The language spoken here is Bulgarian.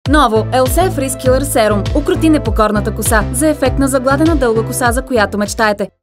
Ново Else Frizz Killer Serum. Укроти непокорната коса за ефект на загладена дълга коса, за която мечтаете.